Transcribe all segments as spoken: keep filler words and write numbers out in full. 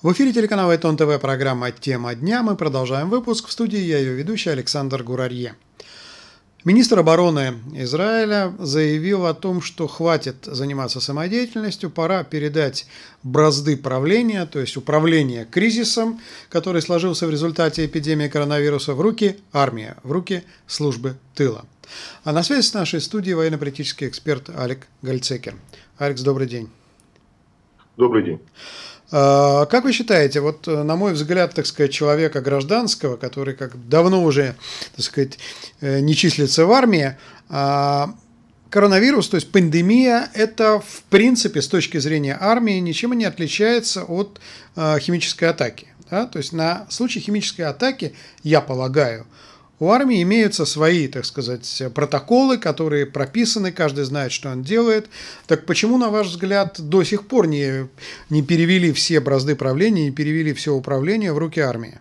В эфире телеканала Айтон ТВ, программа «Тема дня». Мы продолжаем выпуск. В студии я, ее ведущий Александр Гурарье. Министр обороны Израиля заявил о том, что хватит заниматься самодеятельностью, пора передать бразды правления, то есть управление кризисом, который сложился в результате эпидемии коронавируса, в руки армии, в руки службы тыла. А на связи с нашей студией военно-политический эксперт Алек Гальцекер. Алекс, добрый день. Добрый день. Как вы считаете, вот на мой взгляд, так сказать, человека гражданского, который как давно уже, так сказать, не числится в армии, коронавирус, то есть пандемия, это в принципе с точки зрения армии ничем не отличается от химической атаки. Да? То есть на случай химической атаки, я полагаю, у армии имеются свои, так сказать, протоколы, которые прописаны, каждый знает, что он делает. Так почему, на ваш взгляд, до сих пор не, не перевели все бразды правления, не перевели все управление в руки армии?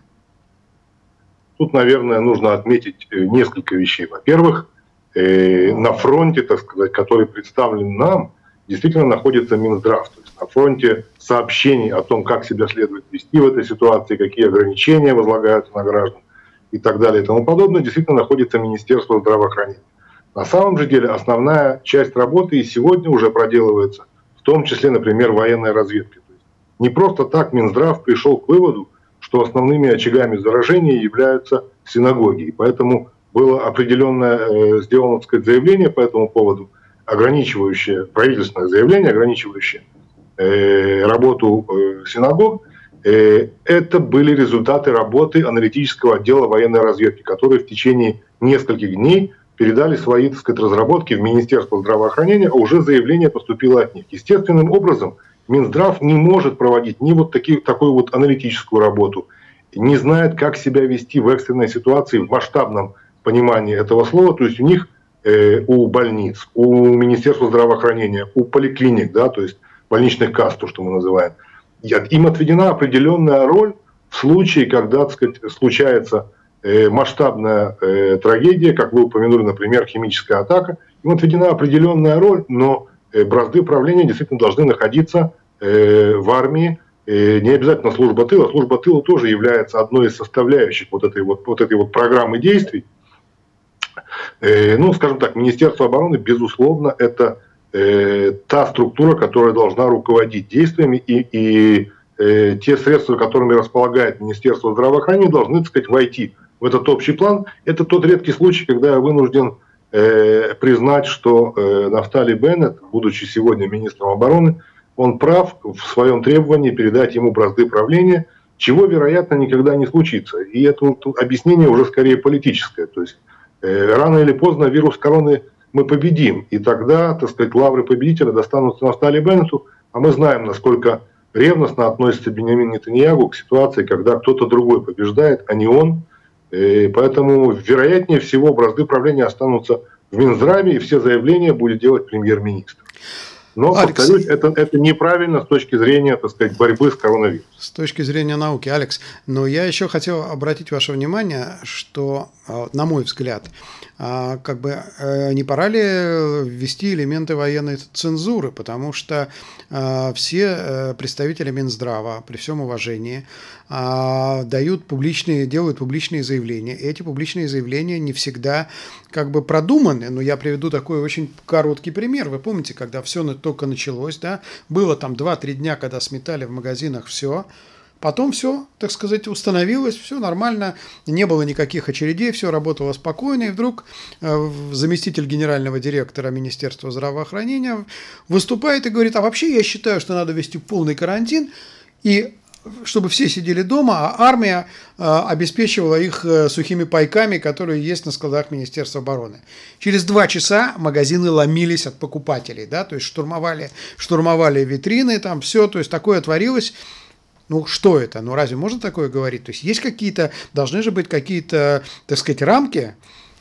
Тут, наверное, нужно отметить несколько вещей. Во-первых, на фронте, так сказать, который представлен нам, действительно находится Минздрав. То есть на фронте сообщений о том, как себя следует вести в этой ситуации, какие ограничения возлагаются на граждан и так далее и тому подобное, действительно находится Министерство здравоохранения. На самом же деле основная часть работы и сегодня уже проделывается, в том числе, например, военной разведки. То есть не просто так Минздрав пришел к выводу, что основными очагами заражения являются синагоги. И поэтому было определенное э, сделано, так сказать, заявление по этому поводу, ограничивающее, правительственное заявление, ограничивающее э, работу э, синагог. Это были результаты работы аналитического отдела военной разведки, которые в течение нескольких дней передали свои, так сказать, разработки в Министерство здравоохранения, а уже заявление поступило от них. Естественным образом Минздрав не может проводить ни вот таки, такую вот аналитическую работу, не знает, как себя вести в экстренной ситуации, в масштабном понимании этого слова. То есть у них, э, у больниц, у Министерства здравоохранения, у поликлиник, да, то есть больничных касс, то, что мы называем, им отведена определенная роль в случае, когда, так сказать, случается э, масштабная э, трагедия, как вы упомянули, например, химическая атака. Им отведена определенная роль, но э, бразды правления действительно должны находиться э, в армии. Э, не обязательно служба тыла. Служба тыла тоже является одной из составляющих вот этой вот, вот, этой вот программы действий. Э, ну, скажем так, Министерство обороны, безусловно, это та структура, которая должна руководить действиями, и, и э, те средства, которыми располагает Министерство здравоохранения, должны, так сказать, войти в этот общий план. Это тот редкий случай, когда я вынужден э, признать, что э, Нафтали Беннет, будучи сегодня министром обороны, он прав в своем требовании передать ему бразды правления, чего, вероятно, никогда не случится. И это объяснение уже скорее политическое. То есть э, рано или поздно вирус короны мы победим, и тогда, так сказать, лавры победителя достанутся Нафтали Беннету, а мы знаем, насколько ревностно относится Биньямин Нетаньяху к ситуации, когда кто-то другой побеждает, а не он. И поэтому, вероятнее всего, бразды правления останутся в Минздраве, и все заявления будет делать премьер-министр. Но, Алекс, повторюсь, это, это неправильно с точки зрения, так сказать, борьбы с коронавирусом. С точки зрения науки, Алекс. Но я еще хотел обратить ваше внимание, что, на мой взгляд, как бы не пора ли ввести элементы военной цензуры, потому что все представители Минздрава, при всем уважении, дают публичные, делают публичные заявления. И эти публичные заявления не всегда как бы продуманы. Но я приведу такой очень короткий пример. Вы помните, когда все только началось, да, было там два-три дня, когда сметали в магазинах все. Потом все, так сказать, установилось, все нормально, не было никаких очередей, все работало спокойно, и вдруг заместитель генерального директора Министерства здравоохранения выступает и говорит: а вообще я считаю, что надо ввести полный карантин, и чтобы все сидели дома, а армия обеспечивала их сухими пайками, которые есть на складах Министерства обороны. Через два часа магазины ломились от покупателей, да, то есть штурмовали, штурмовали витрины, там все, то есть такое творилось. Ну, что это? Ну, разве можно такое говорить? То есть есть какие-то, должны же быть какие-то, так сказать, рамки?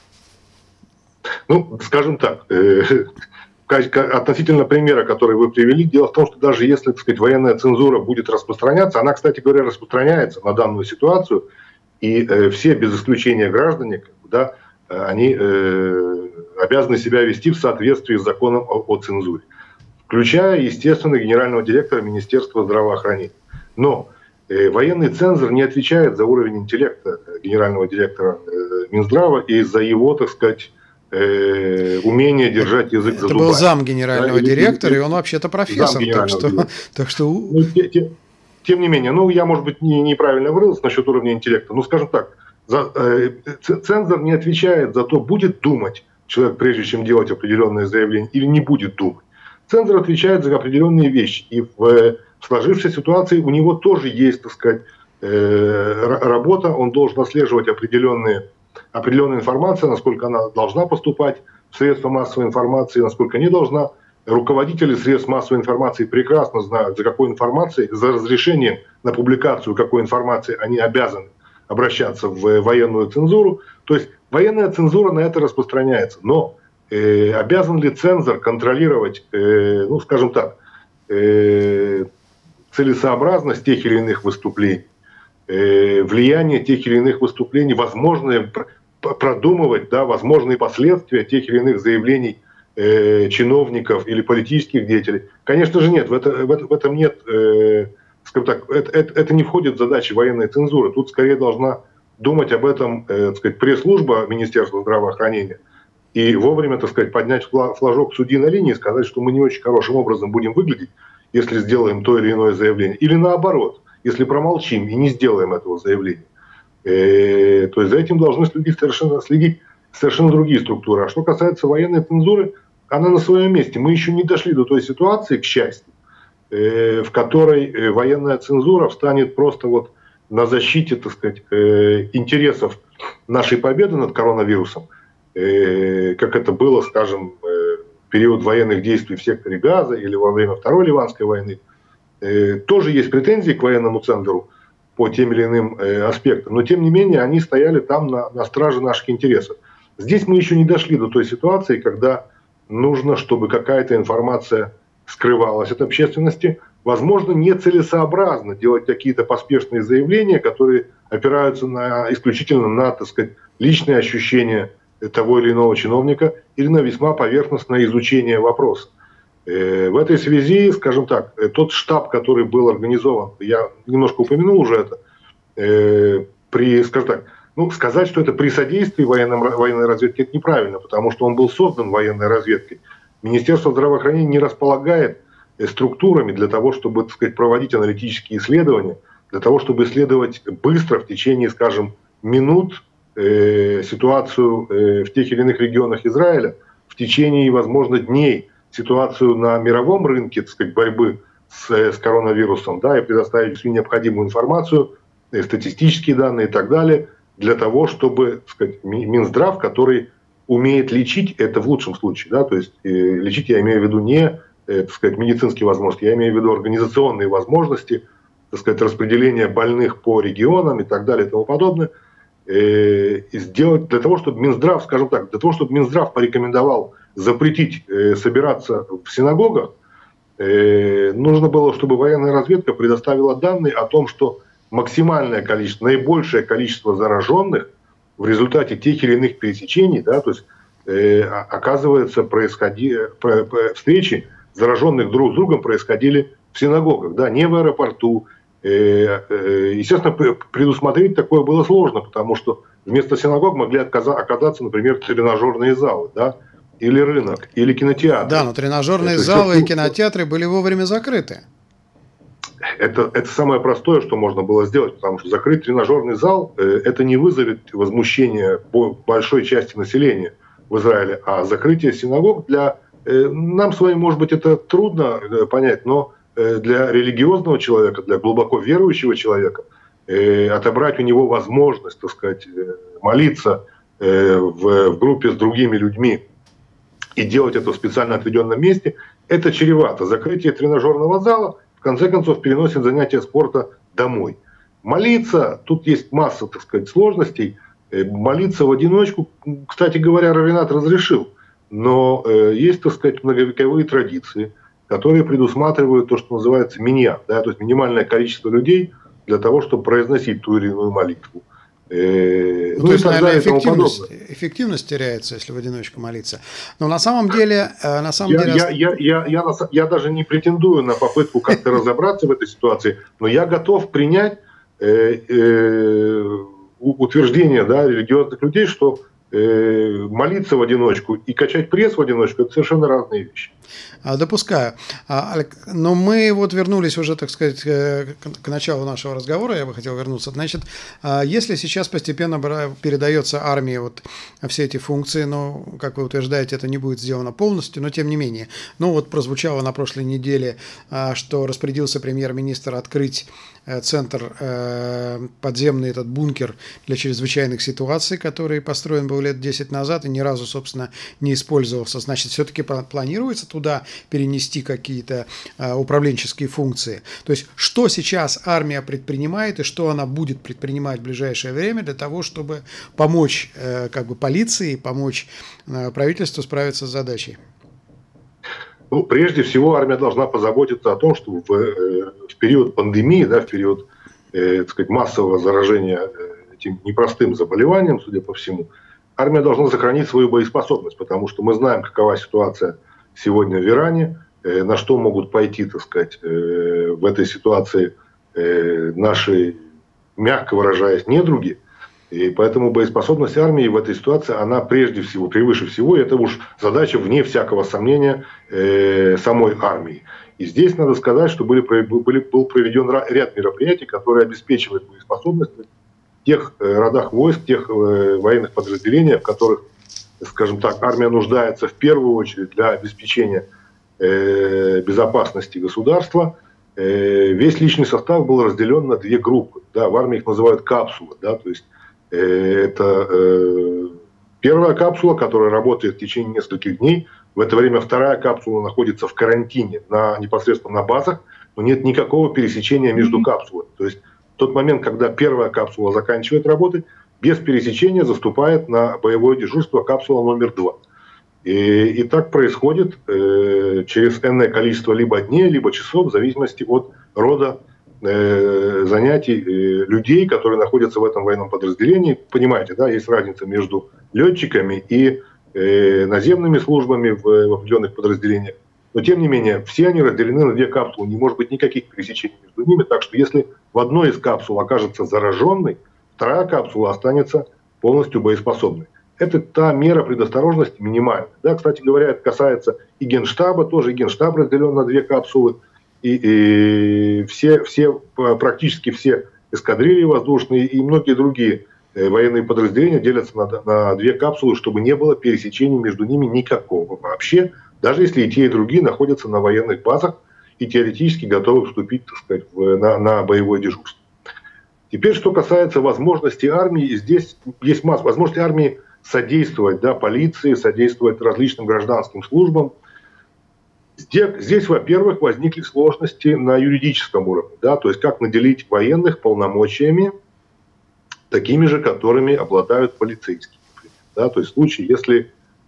Ну, скажем так, относительно примера, который вы привели, дело в том, что даже если, так сказать, военная цензура будет распространяться, она, кстати говоря, распространяется на данную ситуацию, и все, без исключения граждане, да, они обязаны себя вести в соответствии с законом о, о цензуре, включая, естественно, генерального директора Министерства здравоохранения. Но Военный цензор не отвечает за уровень интеллекта генерального директора Минздрава и за его, так сказать, умение держать язык за зубами. Это был зам генерального да, директора, или, и он вообще-то профессор. Так что, так что... Ну, те, те, тем не менее, ну, я, может быть, не, неправильно выразился насчет уровня интеллекта, но, скажем так, за, э, цензор не отвечает за то, будет думать человек, прежде чем делать определенное заявление, или не будет думать. Цензор отвечает за определенные вещи, и в в сложившейся ситуации у него тоже есть, так сказать, работа, он должен отслеживать определенные, определенную информацию, насколько она должна поступать в средства массовой информации, насколько не должна. Руководители средств массовой информации прекрасно знают, за какой информацией, за разрешением на публикацию какой информации они обязаны обращаться в военную цензуру. То есть военная цензура на это распространяется. Но э, обязан ли цензор контролировать, э, ну, скажем так, э, целесообразность тех или иных выступлений, э, влияние тех или иных выступлений, возможные продумывать, да, возможные последствия тех или иных заявлений э, чиновников или политических деятелей? Конечно же нет, в, это, в, это, в этом нет, э, скажем так, это, это, это не входит в задачи военной цензуры. Тут скорее должна думать об этом, э, так сказать, пресс-служба Министерства здравоохранения и вовремя, так сказать, поднять флажок судьи на линии и сказать, что мы не очень хорошим образом будем выглядеть, если сделаем то или иное заявление. Или наоборот, если промолчим и не сделаем этого заявления. Э, то есть за этим должны следить совершенно, следить совершенно другие структуры. А что касается военной цензуры, она на своем месте. Мы еще не дошли до той ситуации, к счастью, э, в которой военная цензура встанет просто вот на защите, так сказать, э, интересов нашей победы над коронавирусом, э, как это было, скажем, э, период военных действий в секторе Газа или во время Второй Ливанской войны, э, тоже есть претензии к военному цензору по тем или иным э, аспектам, но тем не менее они стояли там на, на страже наших интересов. Здесь мы еще не дошли до той ситуации, когда нужно, чтобы какая-то информация скрывалась от общественности. Возможно, нецелесообразно делать какие-то поспешные заявления, которые опираются на, исключительно на, так сказать, личные ощущения того или иного чиновника или на весьма поверхностное изучение вопроса. Э, в этой связи, скажем так, тот штаб, который был организован, я немножко упомянул уже это, э, при, скажем так, ну, сказать, что это при содействии военном, военной разведки, это неправильно, потому что он был создан военной разведкой. Министерство здравоохранения не располагает структурами для того, чтобы, так сказать, проводить аналитические исследования, для того, чтобы исследовать быстро в течение, скажем, минут, ситуацию в тех или иных регионах Израиля, в течение, возможно, дней ситуацию на мировом рынке, так сказать, борьбы с, с коронавирусом, да, и предоставить всю необходимую информацию, статистические данные и так далее, для того, чтобы, так сказать, Минздрав, который умеет лечить, это в лучшем случае, да, то есть э, лечить я имею в виду не, э, так сказать, медицинские возможности, я имею в виду организационные возможности, так сказать, распределение больных по регионам и так далее и тому подобное, и сделать для того, чтобы Минздрав, скажем так, для того, чтобы Минздрав порекомендовал запретить э, собираться в синагогах, э, нужно было, чтобы военная разведка предоставила данные о том, что максимальное количество, наибольшее количество зараженных в результате тех или иных пересечений, да, то есть э, оказывается, происходи, про, про, встречи зараженных друг с другом происходили в синагогах, да, не в аэропорту. Естественно, предусмотреть такое было сложно, потому что вместо синагог могли оказаться, например, тренажерные залы, да, или рынок, или кинотеатр. Да, но тренажерные это залы и кинотеатры были вовремя закрыты. Это, это самое простое, что можно было сделать, потому что закрыть тренажерный зал, это не вызовет возмущения по большой части населения в Израиле, а закрытие синагог для... Нам с вами, может быть, это трудно понять, но для религиозного человека, для глубоко верующего человека, э, отобрать у него возможность, так сказать, молиться э, в, в группе с другими людьми и делать это в специально отведенном месте, это чревато. Закрытие тренажерного зала, в конце концов, переносит занятия спорта домой. Молиться, тут есть масса, так сказать, сложностей. Э, молиться в одиночку, кстати говоря, раввинат разрешил, но э, есть, так сказать, многовековые традиции, которые предусматривают то, что называется миньян, да, то есть минимальное количество людей для того, чтобы произносить ту или иную молитву. Э, ну, ну то есть, наверное, далее, эффективность, эффективность теряется, если в одиночку молиться. Но на самом деле... На самом я, деле... Я, я, я, я, я даже не претендую на попытку как-то разобраться в этой ситуации, но я готов принять э, э, утверждение, да, религиозных людей, что э, молиться в одиночку и качать пресс в одиночку – это совершенно разные вещи. Допускаю. Но мы вот вернулись уже, так сказать, к началу нашего разговора, я бы хотел вернуться. Значит, если сейчас постепенно передается армии вот все эти функции, но, как вы утверждаете, это не будет сделано полностью, но тем не менее. Ну вот прозвучало на прошлой неделе, что распорядился премьер-министр открыть центр, подземный этот бункер для чрезвычайных ситуаций, который построен был лет десять назад и ни разу, собственно, не использовался. Значит, все-таки планируется туда перенести какие-то управленческие функции. То есть, что сейчас армия предпринимает и что она будет предпринимать в ближайшее время для того, чтобы помочь как бы полиции, помочь правительству справиться с задачей? Ну, прежде всего, армия должна позаботиться о том, чтобы в, в период пандемии, да, в период э, так сказать, массового заражения этим непростым заболеванием, судя по всему, армия должна сохранить свою боеспособность, потому что мы знаем, какова ситуация сегодня в Иране, э, на что могут пойти, так сказать, э, в этой ситуации э, наши, мягко выражаясь, недруги. И поэтому боеспособность армии в этой ситуации, она прежде всего, превыше всего, это уж задача, вне всякого сомнения, э, самой армии. И здесь надо сказать, что были, были, был проведен ряд мероприятий, которые обеспечивают боеспособность в тех э, родах войск, тех э, военных подразделениях, в которых, скажем так, армия нуждается в первую очередь для обеспечения э, безопасности государства. Э, весь личный состав был разделен на две группы. Да, в армии их называют капсулы, да, то есть это э, первая капсула, которая работает в течение нескольких дней. В это время вторая капсула находится в карантине на, непосредственно на базах, но нет никакого пересечения между капсулами. То есть в тот момент, когда первая капсула заканчивает работать, без пересечения заступает на боевое дежурство капсула номер два. И, и так происходит э, через энное количество либо дней, либо часов, в зависимости от рода занятий людей, которые находятся в этом военном подразделении. Понимаете, да, есть разница между летчиками и э, наземными службами в, в определенных подразделениях. Но тем не менее, все они разделены на две капсулы, не может быть никаких пересечений между ними. Так что если в одной из капсул окажется зараженной, вторая капсула останется полностью боеспособной. Это та мера предосторожности минимальная. Да, кстати говоря, это касается и Генштаба, тоже и Генштаб разделен на две капсулы. И, и все, все, практически все эскадрильи воздушные и многие другие военные подразделения делятся на, на две капсулы, чтобы не было пересечений между ними никакого вообще, даже если и те, и другие находятся на военных базах и теоретически готовы вступить, так сказать, в, на, на боевое дежурство. Теперь, что касается возможности армии, здесь есть масса возможности армии содействовать, да, полиции, содействовать различным гражданским службам. Здесь, здесь, во-первых, возникли сложности на юридическом уровне, да, то есть как наделить военных полномочиями, такими же, которыми обладают полицейские. Да, то есть в случае, если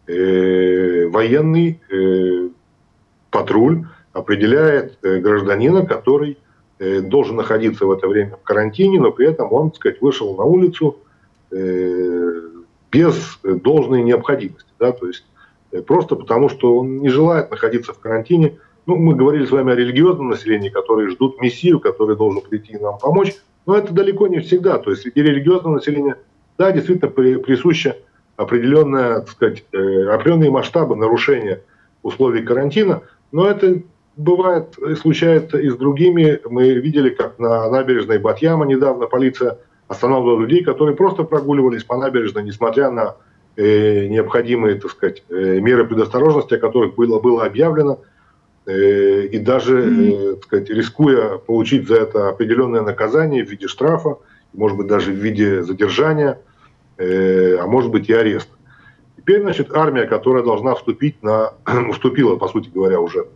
э, военный э, патруль определяет э, гражданина, который э, должен находиться в это время в карантине, но при этом он, так сказать, вышел на улицу э, без должной необходимости, да, то есть просто потому, что он не желает находиться в карантине. Ну, мы говорили с вами о религиозном населении, которые ждут мессию, который должен прийти и нам помочь. Но это далеко не всегда. То есть среди религиозного населения, да, действительно присуща определенная, так сказать, определенные масштабы нарушения условий карантина. Но это бывает, случается и с другими. Мы видели, как на набережной Бат-Яма недавно полиция останавливала людей, которые просто прогуливались по набережной, несмотря на необходимые, так сказать, меры предосторожности, о которых было, было объявлено, и даже, так сказать, рискуя получить за это определенное наказание в виде штрафа, может быть, даже в виде задержания, а может быть и ареста. Теперь, значит, армия, которая должна вступить на, вступила, по сути говоря, уже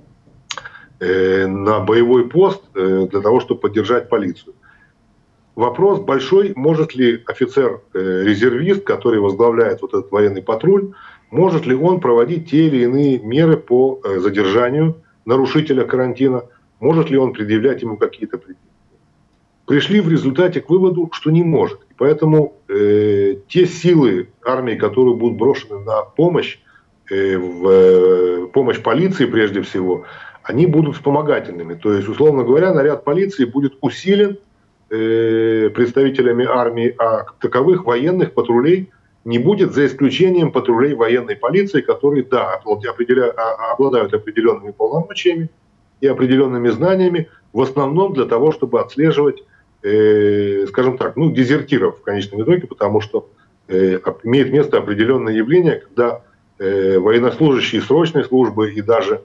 на боевой пост для того, чтобы поддержать полицию. Вопрос большой, может ли офицер-резервист, который возглавляет вот этот военный патруль, может ли он проводить те или иные меры по задержанию нарушителя карантина, может ли он предъявлять ему какие-то претензии. Пришли в результате к выводу, что не может. И Поэтому э, те силы армии, которые будут брошены на помощь, э, в э, помощь полиции прежде всего, они будут вспомогательными. То есть, условно говоря, наряд полиции будет усилен э, представителями армии, а таковых военных патрулей не будет, за исключением патрулей военной полиции, которые, да, определя, обладают определенными полномочиями и определенными знаниями, в основном для того, чтобы отслеживать, э, скажем так, ну, дезертиров в конечном итоге, потому что э, имеет место определенное явление, когда э, военнослужащие срочной службы и даже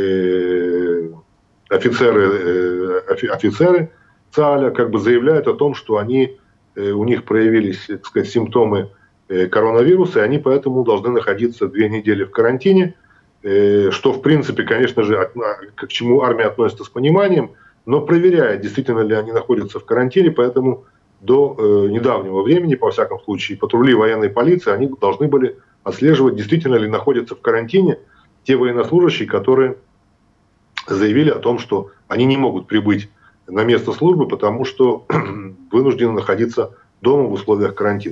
э, офицеры, э, офицеры ЦААля как бы заявляют о том, что они, э, у них проявились, так сказать, симптомы коронавируса, и они поэтому должны находиться две недели в карантине, что, в принципе, конечно же, к чему армия относится с пониманием, но проверяет, действительно ли они находятся в карантине, поэтому до э, недавнего времени, по всяком случае, патрули военной полиции, они должны были отслеживать, действительно ли находятся в карантине те военнослужащие, которые заявили о том, что они не могут прибыть на место службы, потому что вынуждены находиться дома в условиях карантина.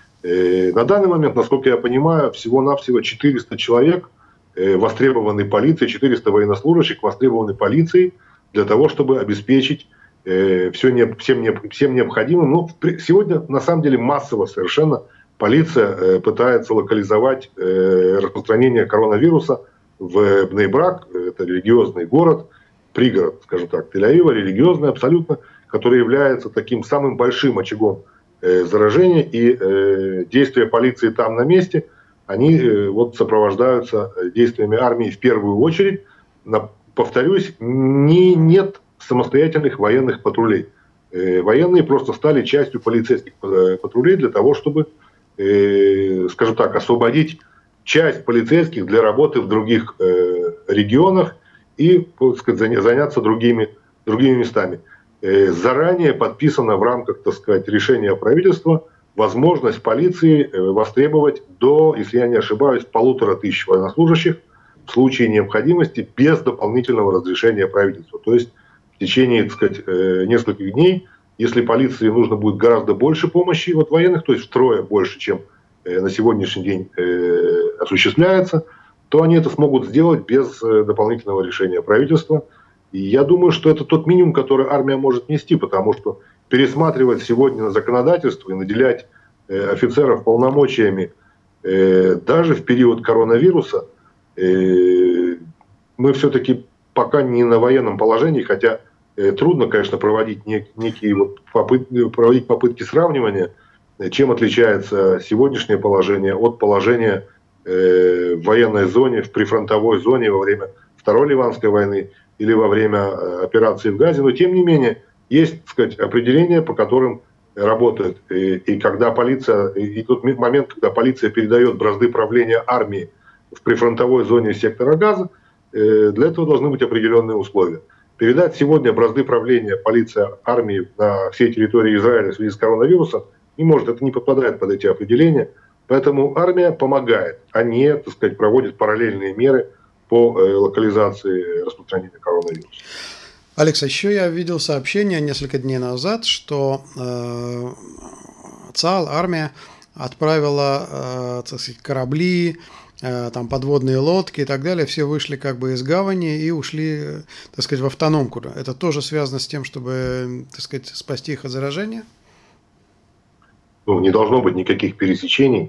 На данный момент, насколько я понимаю, всего-навсего четыреста человек востребованы полицией, четыреста военнослужащих востребованы полицией для того, чтобы обеспечить все, всем, всем необходимым. Но сегодня, на самом деле, массово совершенно полиция пытается локализовать распространение коронавируса в Бней-Брак, это религиозный город, пригород, скажем так, Тель-Авива, религиозный абсолютно, который является таким самым большим очагом заражения, и э, действия полиции там на месте, они э, вот сопровождаются действиями армии в первую очередь. На, повторюсь, не, нет самостоятельных военных патрулей. Э, военные просто стали частью полицейских патрулей для того, чтобы, э, скажем так, освободить часть полицейских для работы в других э, регионах и, так сказать, заняться другими, другими местами. Заранее подписано в рамках, так сказать, решения правительства возможность полиции востребовать до, если я не ошибаюсь, полутора тысяч военнослужащих в случае необходимости без дополнительного разрешения правительства. То есть в течение, так сказать, нескольких дней, если полиции нужно будет гораздо больше помощи от военных, то есть втрое больше, чем на сегодняшний день осуществляется, то они это смогут сделать без дополнительного решения правительства. И я думаю, что это тот минимум, который армия может нести, потому что пересматривать сегодня законодательство и наделять э, офицеров полномочиями э, даже в период коронавируса, э, мы все-таки пока не на военном положении, хотя э, трудно, конечно, проводить нек, некие вот попытки, проводить попытки сравнивания, чем отличается сегодняшнее положение от положения э, в военной зоне, в прифронтовой зоне во время Второй Ливанской войны или во время операции в Газе, но тем не менее есть, так сказать, определения, по которым работают. И, и когда полиция, и тот момент, когда полиция передает бразды правления армии в прифронтовой зоне сектора Газа, для этого должны быть определенные условия. Передать сегодня бразды правления полиция армии на всей территории Израиля в связи с коронавирусом не может, это не попадает под эти определения. Поэтому армия помогает, а не, так сказать, проводит параллельные меры по локализации распространения коронавируса. Алекс, еще я видел сообщение несколько дней назад, что э, ЦААЛ, армия, отправила э, так сказать, корабли, э, там, подводные лодки и так далее. Все вышли как бы из гавани и ушли, так сказать, в автономку. Это тоже связано с тем, чтобы, так сказать, спасти их от заражения? Ну, не должно быть никаких пересечений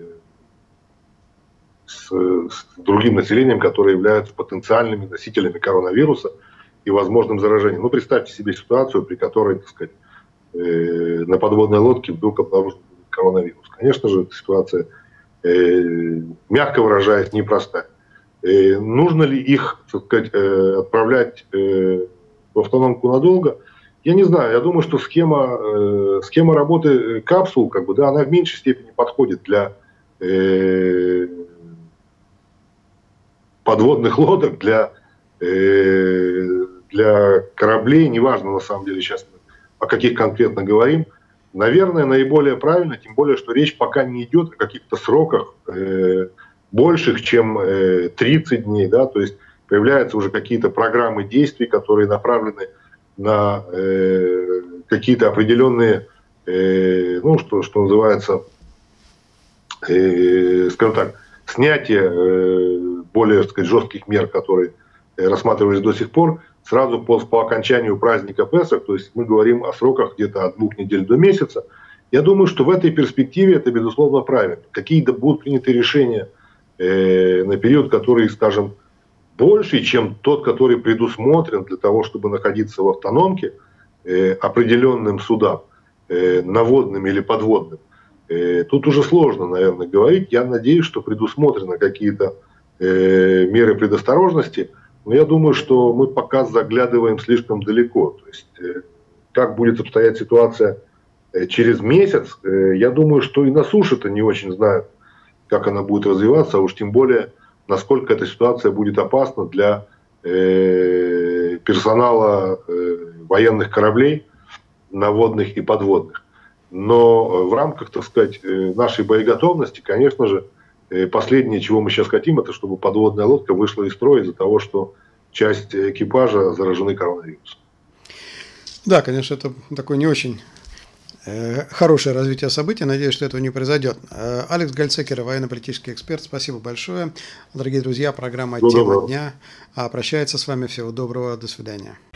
С, с другим населением, которые являются потенциальными носителями коронавируса и возможным заражением. Ну, представьте себе ситуацию, при которой, так сказать, э, на подводной лодке вдруг обнаружен коронавирус. Конечно же, эта ситуация, э, мягко выражаясь, непростая. Э, нужно ли их, так сказать, э, отправлять э, в автономку надолго? Я не знаю. Я думаю, что схема, э, схема работы капсул, как бы, да, она в меньшей степени подходит для э, подводных лодок, для, э, для кораблей, неважно на самом деле сейчас о каких конкретно говорим, наверное, наиболее правильно, тем более, что речь пока не идет о каких-то сроках э, больших, чем э, тридцать дней, да, то есть появляются уже какие-то программы действий, которые направлены на э, какие-то определенные э, ну, что, что называется, э, скажем так, снятие э, более, так сказать, жестких мер, которые рассматривались до сих пор, сразу по, по окончанию праздника Песах, то есть мы говорим о сроках где-то от двух недель до месяца. Я думаю, что в этой перспективе это, безусловно, правильно. Какие-то будут приняты решения э, на период, который, скажем, больше, чем тот, который предусмотрен для того, чтобы находиться в автономке э, определенным судам, э, наводным или подводным. Э, тут уже сложно, наверное, говорить. Я надеюсь, что предусмотрены какие-то э, меры предосторожности, но я думаю, что мы пока заглядываем слишком далеко. То есть, э, как будет обстоять ситуация э, через месяц, э, я думаю, что и на суше-то не очень знают, как она будет развиваться, а уж тем более, насколько эта ситуация будет опасна для э, персонала э, военных кораблей, наводных и подводных. Но в рамках, так сказать, нашей боеготовности, конечно же, последнее, чего мы сейчас хотим, это чтобы подводная лодка вышла из строя из-за того, что часть экипажа заражены коронавирусом. Да, конечно, это такой не очень хорошее развитие событий. Надеюсь, что этого не произойдет. Алекс Гальцекер, военно-политический эксперт. Спасибо большое. Дорогие друзья, программа «Тема дня» прощается с вами. Всего доброго. До свидания.